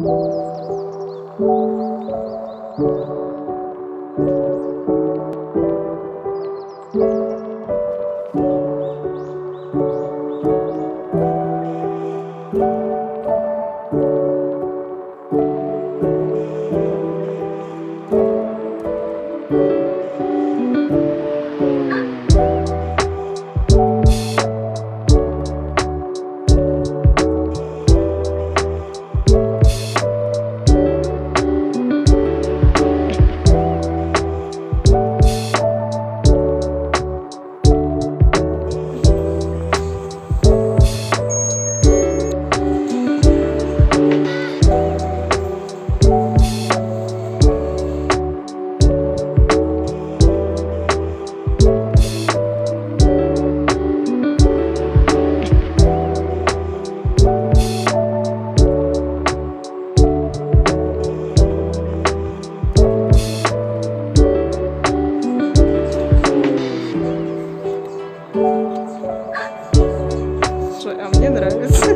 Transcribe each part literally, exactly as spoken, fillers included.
А мне нравится.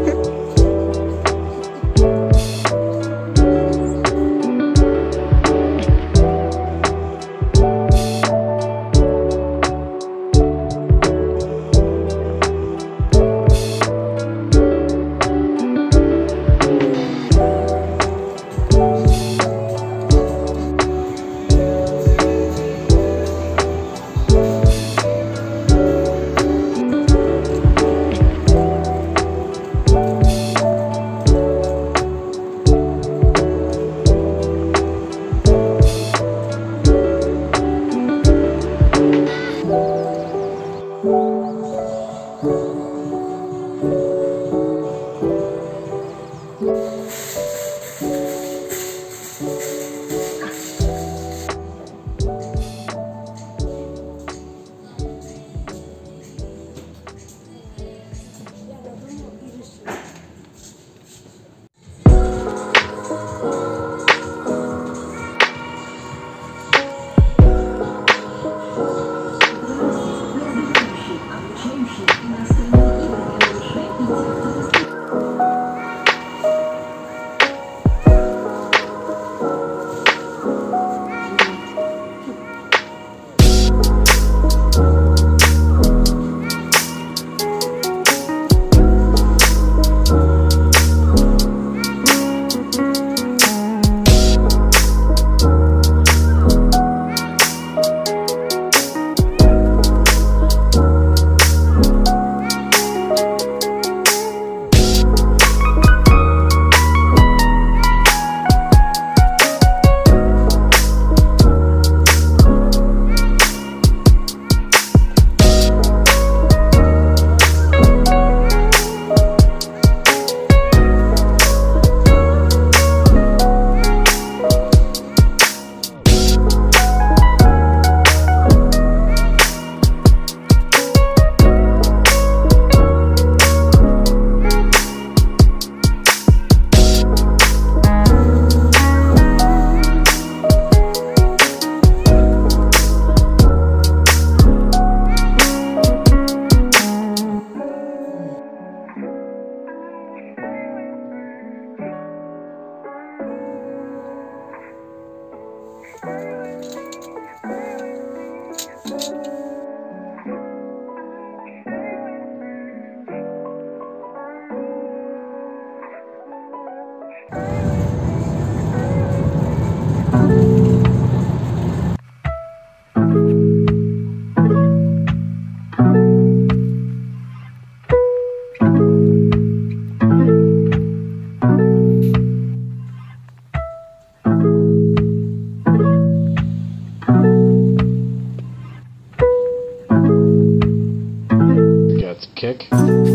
Kick.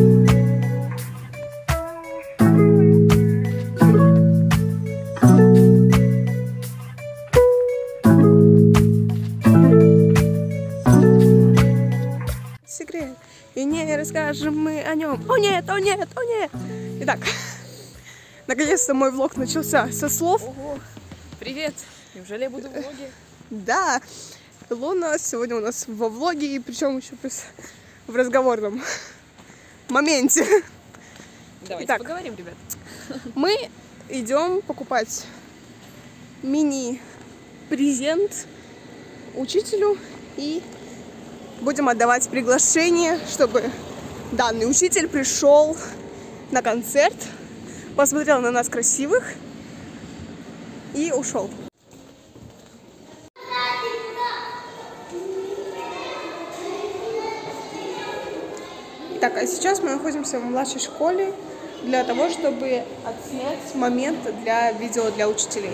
Секрет. И не расскажем мы о нем. О нет, о нет, о нет. Итак, наконец-то мой влог начался со слов. Ого, привет. Неужели я буду в влоге? Да, Луна сегодня у нас во влоге, и причем еще в разговорном моменте. Давайте Итак, поговорим, ребят. мы идем покупать мини-презент учителю и будем отдавать приглашение, чтобы данный учитель пришел на концерт, посмотрел на нас красивых и ушел. Так, а сейчас мы находимся в младшей школе для того, чтобы отснять момент для видео для учителей.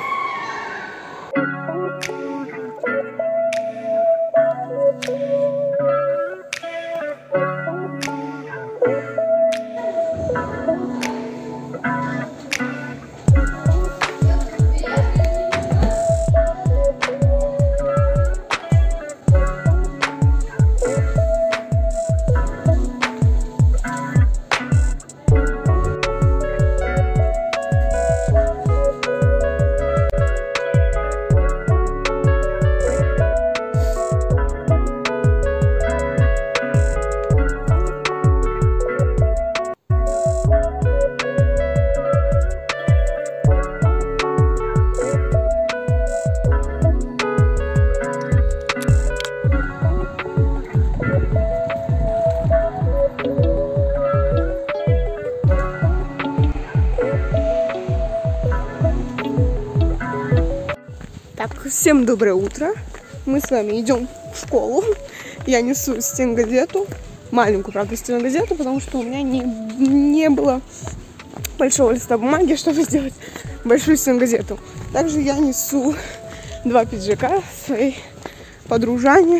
Всем доброе утро. Мы с вами идем в школу. Я несу стенгазету. Маленькую, правда, стенгазету, потому что у меня не, не было большого листа бумаги, чтобы сделать большую стенгазету. Также я несу два пиджака своей подружане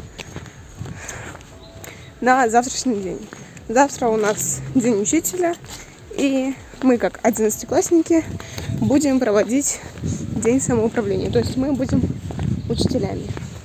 на завтрашний день. Завтра у нас день учителя, и мы, как одиннадцатиклассники, будем проводить день самоуправления. То есть мы будем учителями.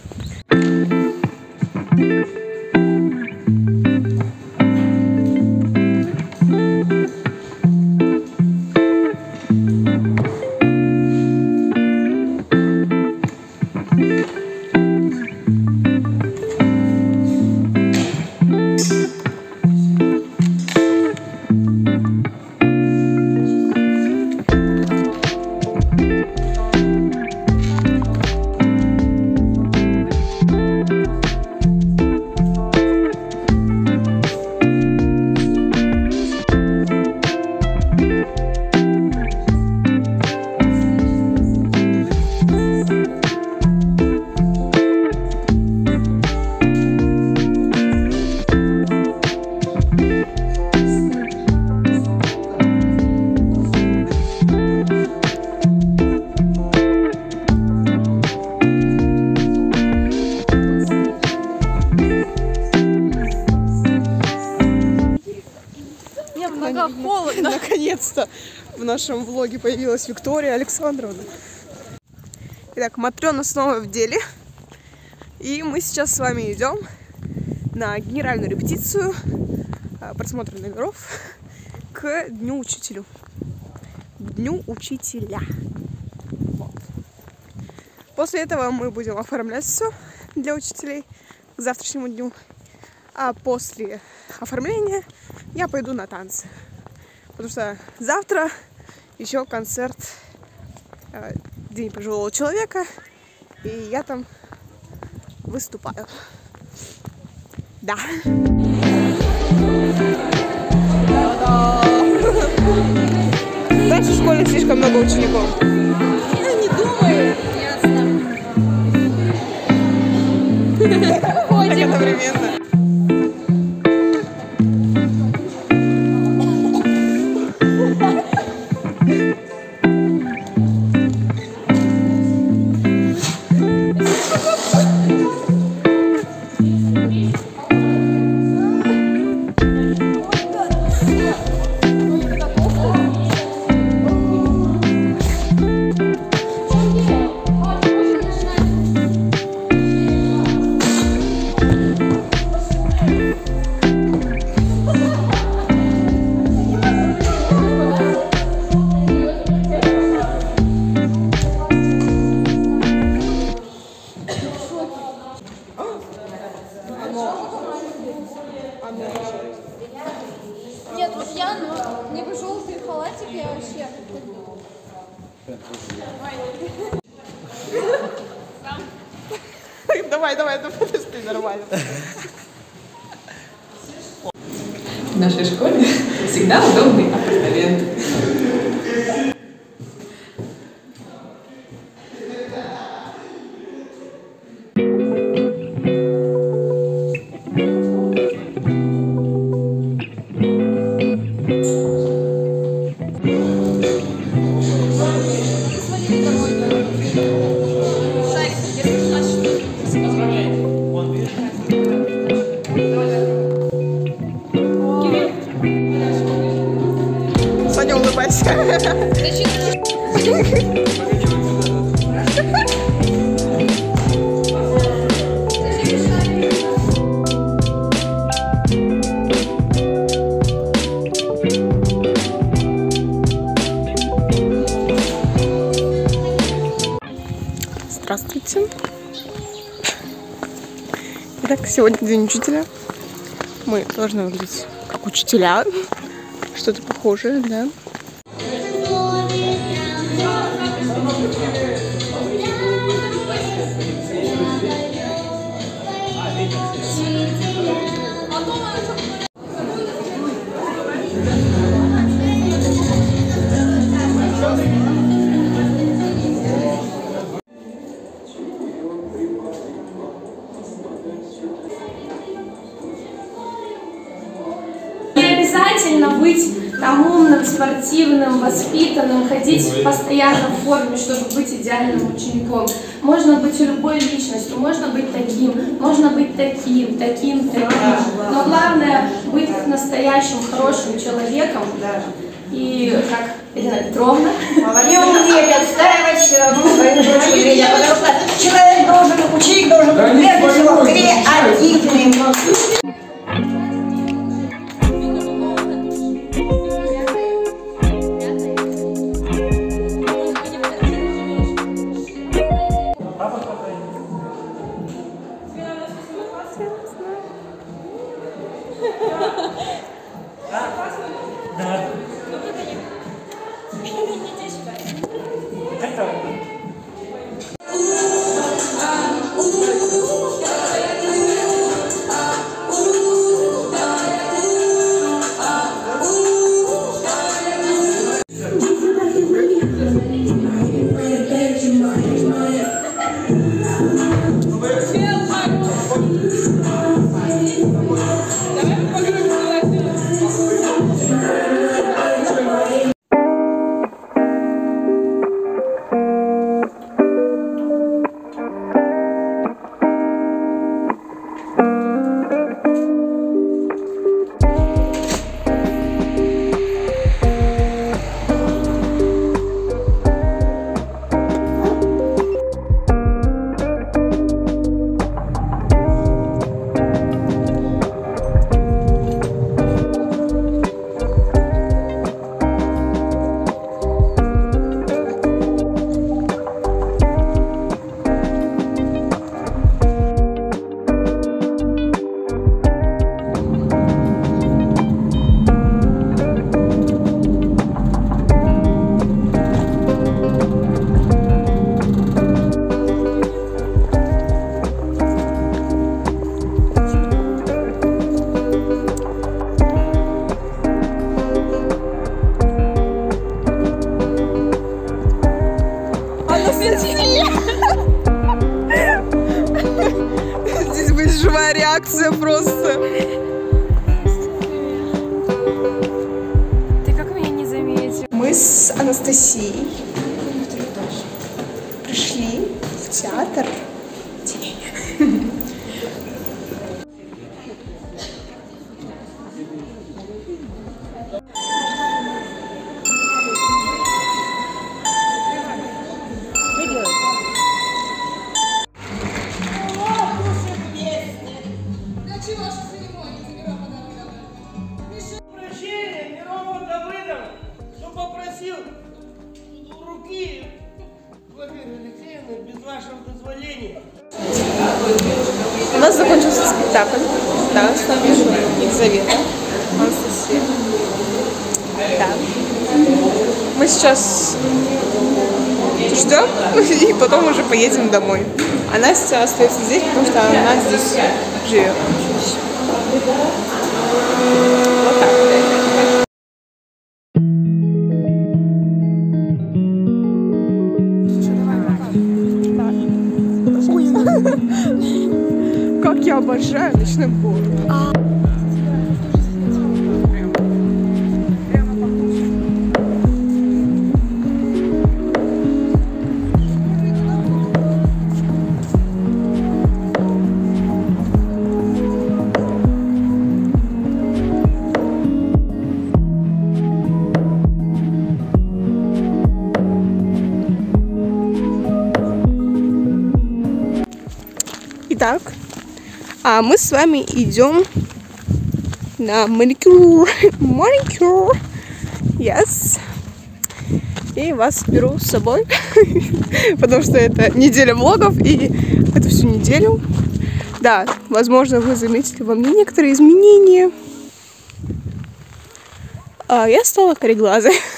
Холодно. Наконец-то в нашем влоге появилась Виктория Александровна. Итак, Матрёна снова в деле. И мы сейчас с вами идем на генеральную репетицию, просмотр номеров к Дню Учителю. Дню Учителя. Вот. После этого мы будем оформлять все для учителей к завтрашнему дню. А после оформления я пойду на танцы. Потому что завтра еще концерт э, День пожилого человека. И я там выступаю. Да. Дальше в школе слишком много учеников. Я не думаю. Ясно. Так одновременно. Давай, давай, давай, подожди, нормально. В нашей школе всегда удобный апартамент. Соня, улыбайся. Здравствуйте. Итак, сегодня день учителя. Мы должны выглядеть как учителя. Что-то похожее, да? Обязательно быть там умным, спортивным, воспитанным, ходить постоянно в форме, чтобы быть идеальным учеником. Можно быть любой личностью, можно быть таким, можно быть таким, таким, таким. Но главное быть настоящим, хорошим человеком. И как Ирина Петровна. Не умеет отстаивать все равно свою точку зрения, потому что человек должен, ученик должен быть прежде всего креативным. Здесь будет живая реакция просто. Ты как меня не заметил? Мы с Анастасией пришли в театр. У нас закончился спектакль. Да, с нами Елизавета, Анастасия. Да. Мы сейчас сюда и потом уже поедем домой. А Настя остается здесь, потому что она здесь живет. Вот так. Как я обожаю ночной город. Итак, а мы с вами идем на маникюр, маникюр, yes, и вас беру с собой, потому что это неделя влогов, и это всю неделю. Да, возможно, вы заметили во мне некоторые изменения. А я стала кореглазой.